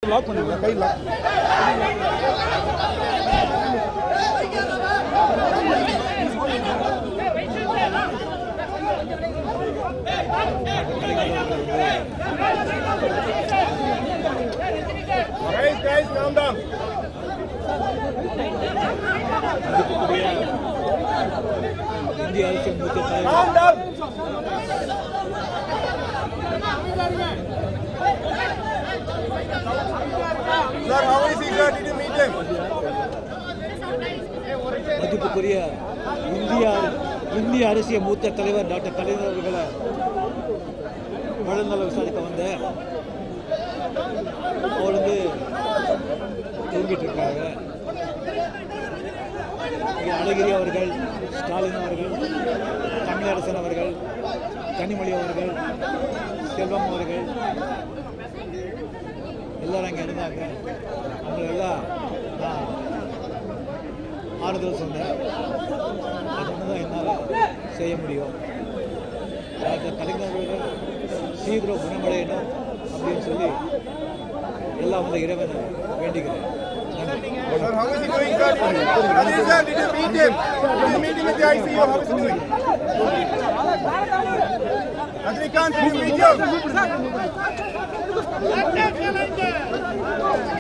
Lock பண்ணுங்க கை lock guys calm down இந்திய அரசு மூத்த calm down sir how is he sir did you meet him மதிப்புக்குரிய இந்திய அரசியல் மூத்த தலைவர் டாக்டர் கலைஞர் அவர்களை உடல்நல விசாரிக்க வந்தேன். அவர் வந்து தூங்கிட்டு இருக்காங்க. அழகிரி அவர்கள், ஸ்டாலின் அவர்கள், தமிழரசன் அவர்கள், கனிமொழி அவர்கள், செல்வம் அவர்கள் எல்லாரும் அங்கே இருந்தாங்க. அவங்களெல்லாம் நான் ஆறுதல் சொன்னேன். அது ஒன்று தான் என்னால் செய்ய முடியும். டாக்டர் கலைஞர் அவர்கள் சீக்கிரம் குணமடையணும் அப்படின்னு சொல்லி எல்லாம் வந்து இறைவனை வேண்டிக்கிறேன். Sir, how is he doing, sir? Rajini sir, did you meet him? Did you meet him at the ICU? How is he doing? Rajinikanth, did you meet him?